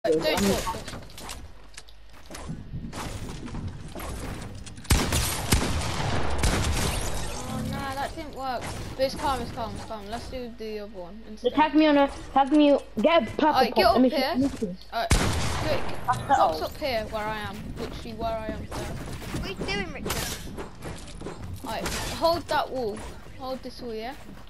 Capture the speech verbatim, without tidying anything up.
Don't I'm- talk. Oh nah, that didn't work. But it's calm, it's calm, it's calm. Let's do the other one instead. Tag me on a, tag me, get a purple Alright, get pop. up Let me here. see- let me see. Alright, quick. That's Pops all. up here where I am. Literally where I am. There. What are you doing, Richard? Alright, hold that wall. Hold this wall, yeah?